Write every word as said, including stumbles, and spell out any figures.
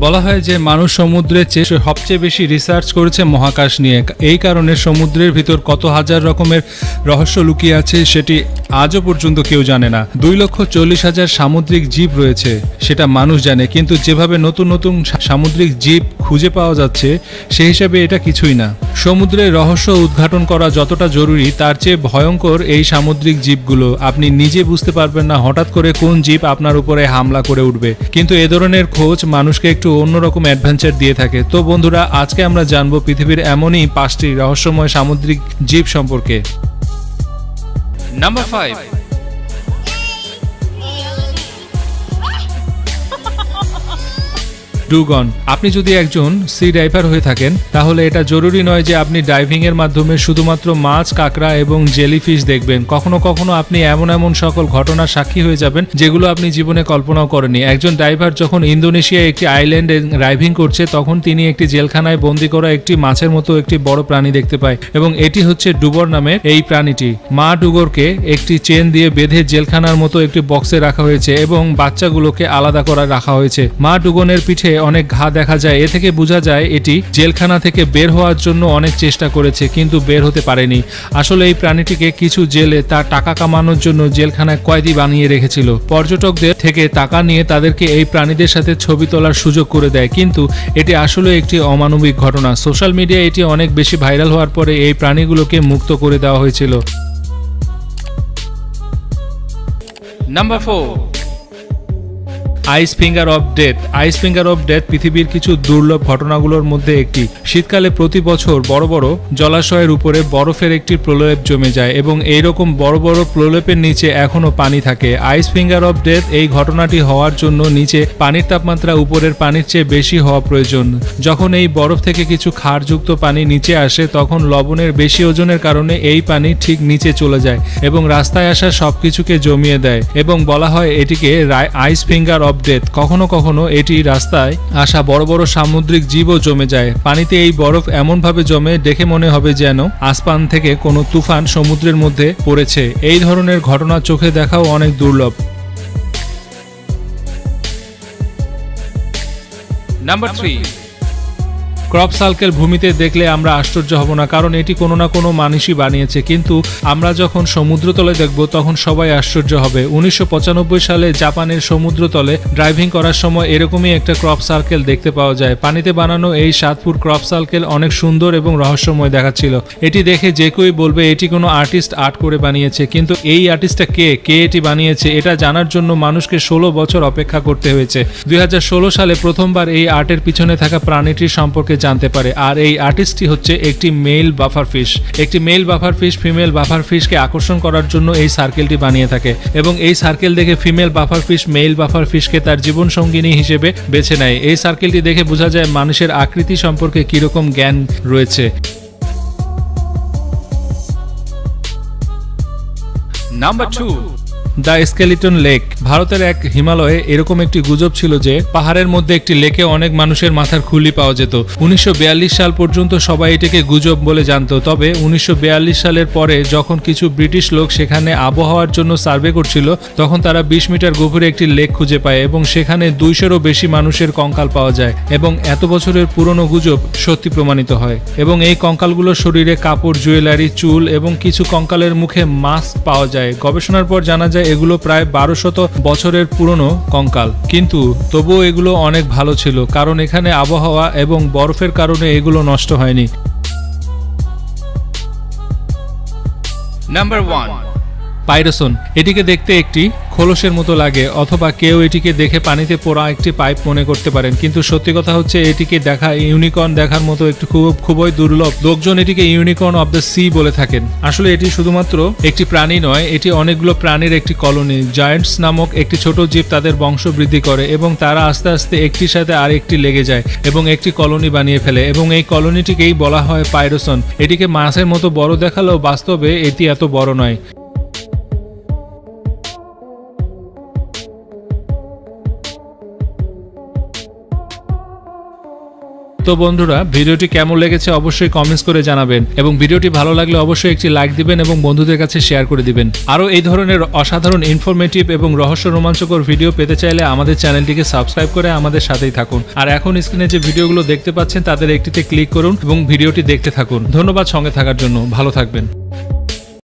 বলা হয় যে মানুষ সমুদ্রের চেয়ে সবচেয়ে বেশি রিসার্চ করেছে মহাকাশ নিয়ে। এই কারণে সমুদ্রের ভিতর কত হাজার রকমের রহস্য লুকিয়ে আছে সেটি আজও পর্যন্ত কেউ জানে না। দুই লক্ষ চল্লিশ হাজার সামুদ্রিক জীব রয়েছে সেটা মানুষ জানে, কিন্তু যেভাবে নতুন নতুন সামুদ্রিক জীব খুঁজে পাওয়া যাচ্ছে সেই হিসাবে এটা কিছুই না। সমুদ্রের রহস্য উদ্ঘাটন করা যতটা জরুরি তার চেয়ে ভয়ঙ্কর এই সামুদ্রিক জীবগুলো। আপনি নিজে বুঝতে পারবেন না হঠাৎ করে কোন জীব আপনার উপরে হামলা করে উঠবে, কিন্তু এ ধরনের খোঁজ মানুষকে একটু অন্যরকম অ্যাডভেঞ্চার দিয়ে থাকে। তো বন্ধুরা, আজকে আমরা জানবো পৃথিবীর এমনই পাঁচটি রহস্যময় সামুদ্রিক জীব সম্পর্কে। Number five, dugong. আপনি যদি একজন সি ডাইভার হয়ে থাকেন তাহলে এটা জরুরি নয় যে আপনি ডাইভিং এর মাধ্যমে শুধুমাত্র মাছ, কাঁকড়া এবং জেলিফিশ দেখবেন। কখনো কখনো আপনি এমন এমন সকল ঘটনার সাক্ষী হয়ে যাবেন যেগুলো আপনি জীবনে কল্পনাও করেননি। একজন ডাইভার যখন ইন্দোনেশিয়ায় একটি আইল্যান্ডে ডাইভিং করছে তখন তিনি একটি জেলখানায় বন্দী করা একটি মাছের মতো একটি বড় প্রাণী দেখতে পায়, এবং এটি হচ্ছে ডুগর নামের এই প্রাণীটি। মা ডুগরকে একটি চেন দিয়ে বেঁধে জেলখানার মতো একটি বক্সে রাখা হয়েছে এবং বাচ্চাগুলোকে আলাদা করে রাখা হয়েছে। মা ডুগনের পিঠে অনেক ঘা দেখা যায়। এ থেকে বোঝা যায় এটি জেলখানা থেকে বের হওয়ার জন্য অনেক চেষ্টা করেছে কিন্তু বের হতে পারেনি। আসলে এই প্রাণীটিকে কিছু জেলে তার টাকা কামানোর জন্য জেলখানায় কয়েদি বানিয়ে রেখেছিল। পর্যটকদের থেকে টাকা নিয়ে তাদেরকে এই প্রাণীদের সাথে ছবি তোলার সুযোগ করে দেয়, কিন্তু এটি আসলে একটি অমানবিক ঘটনা। সোশ্যাল মিডিয়ায় এটি অনেক বেশি ভাইরাল হওয়ার পরে এই প্রাণীগুলোকে মুক্ত করে দেওয়া হয়েছিল। Number four, ice finger of death. Ice finger of death পৃথিবীর কিছু দুর্লভ ঘটনাগুলোর মধ্যে একটি। শীতকালে প্রতি বছর বড় বড় জলাশয়ের উপরে বরফের একটি প্রলেপ জমে যায় এবং এইরকম বড় বড় প্রলেপের নিচে এখনো পানি থাকে। আইস ফিঙ্গার অফ ডেথ এই ঘটনাটি হওয়ার জন্য নিচে পানির তাপমাত্রা উপরের পানির চেয়ে বেশি হওয়া প্রয়োজন। যখন এই বরফ থেকে কিছু ক্ষারযুক্ত পানি নিচে আসে তখন লবণের বেশি ওজনের কারণে এই পানি ঠিক নিচে চলে যায় এবং রাস্তায় আসা সবকিছুকে জমিয়ে দেয়, এবং বলা হয় এটিকে আইস ফিঙ্গার অফ ডেথ। কখনো কখনো এটি রাস্তায় আসা বড় বড় সামুদ্রিক জীবও জমে যায়। পানিতে এই বরফ এমন ভাবে জমে দেখে মনে হবে যেন আসমান থেকে কোনো তুফান সমুদ্রের মধ্যে পড়েছে। এই ধরনের ঘটনা চোখে দেখাও অনেক দুর্লভ। Number three, crop circle. ভূমিতে দেখলে আমরা আশ্চর্য হব না, কারণ এটি কোনো না কোনো মানুষই বানিয়েছে, কিন্তু আমরা যখন সমুদ্রতলে দেখব তখন সবাই আশ্চর্য হবে। উনিশশো পঁচানব্বই সালে জাপানের সমুদ্রতলে ড্রাইভিং করার সময় এরকমই একটা ক্রপ সার্কেল দেখতে পাওয়া যায়। পানিতে বানানো এই সাত ফুট ক্রপ সার্কেল অনেক সুন্দর এবং রহস্যময় দেখাচ্ছিল। এটি দেখে যে কেউই বলবে এটি কোনো আর্টিস্ট আর্ট করে বানিয়েছে, কিন্তু এই আর্টিস্টটা কে কে এটি বানিয়েছে এটা জানার জন্য মানুষকে ষোলো বছর অপেক্ষা করতে হয়েছে। দুই হাজার ষোলো সালে প্রথমবার এই আর্টের পিছনে থাকা প্রাণীটির সম্পর্কে জানতে পারে, আর এই আর্টিস্টটি হচ্ছে একটি মেল বাফার ফিশ। একটি male puffer fish female puffer ফিশকে আকর্ষণ করার জন্য এই সার্কেলটি বানিয়ে থাকে, এবং এই সার্কেল দেখে female puffer fish male puffer ফিশকে তার জীবন সঙ্গিনী হিসেবে বেছে নেয়। এই সার্কেলটি দেখে বোঝা যায় মানুষের আকৃতি সম্পর্কে কিরকম জ্ঞান রয়েছে। Number two, the skeleton lake. ভারতের এক হিমালয়ে এরকম একটি গুজব ছিল যে পাহাড়ের মধ্যে একটি লেকে অনেক মানুষের মাথার খুলি পাওয়া যেত। উনিশশো বিয়াল্লিশ সাল পর্যন্ত সবাই এটাকে গুজব বলে জানত। তবে উনিশশো বিয়াল্লিশ সালের পরে যখন কিছু ব্রিটিশ লোক সেখানে আবহাওয়ার জন্য সার্ভে করছিল তখন তারা বিশ মিটার গভীরে একটি লেক খুঁজে পায় এবং সেখানে দুইশোরও বেশি মানুষের কঙ্কাল পাওয়া যায়, এবং এত বছরের পুরনো গুজব সত্যি প্রমাণিত হয়। এবং এই কঙ্কালগুলোর শরীরে কাপড়, জুয়েলারি, চুল এবং কিছু কঙ্কালের মুখে মাস্ক পাওয়া যায়। গবেষণার পর জানা যায় এগুলো প্রায় বারো শত বছরের পুরনো কঙ্কাল, কিন্তু তবুও এগুলো অনেক ভালো ছিল কারণ এখানে আবহাওয়া এবং বরফের কারণে এগুলো নষ্ট হয়নি। Number one, pyrosome. এটিকে দেখতে একটি খোলসের মতো লাগে, অথবা কেউ এটিকে দেখে পানিতে পোড়া একটি পাইপ মনে করতে পারেন, কিন্তু সত্যি কথা হচ্ছে এটিকে দেখা ইউনিকর্ন দেখার মতো একটি খুব খুবই দুর্লভ। লোকজন এটিকে ইউনিকর্ন অফ দ্য সি বলে থাকেন। আসলে এটি শুধুমাত্র একটি প্রাণী নয়, এটি অনেকগুলো প্রাণীর একটি কলোনি। জায়ান্টস নামক একটি ছোট জীব তাদের বংশ বৃদ্ধি করে এবং তারা আস্তে আস্তে একটির সাথে আর একটি লেগে যায় এবং একটি কলোনি বানিয়ে ফেলে, এবং এই কলোনিটিকেই বলা হয় পাইরোসন। এটিকে মাছের মতো বড় দেখালেও বাস্তবে এটি এত বড় নয়। তো বন্ধুরা, ভিডিওটি কেমন লেগেছে অবশ্যই কমেন্টস করে জানাবেন এবং ভিডিওটি ভালো লাগলে অবশ্যই একটি লাইক দিবেন এবং বন্ধুদের কাছে শেয়ার করে দিবেন। আরও এই ধরনের অসাধারণ ইনফরমেটিভ এবং রহস্য রোমাঞ্চকর ভিডিও পেতে চাইলে আমাদের চ্যানেলটিকে সাবস্ক্রাইব করে আমাদের সাথেই থাকুন। আর এখন স্ক্রিনে যে ভিডিওগুলো দেখতে পাচ্ছেন তাদের একটিতে ক্লিক করুন এবং ভিডিওটি দেখতে থাকুন। ধন্যবাদ সঙ্গে থাকার জন্য। ভালো থাকবেন।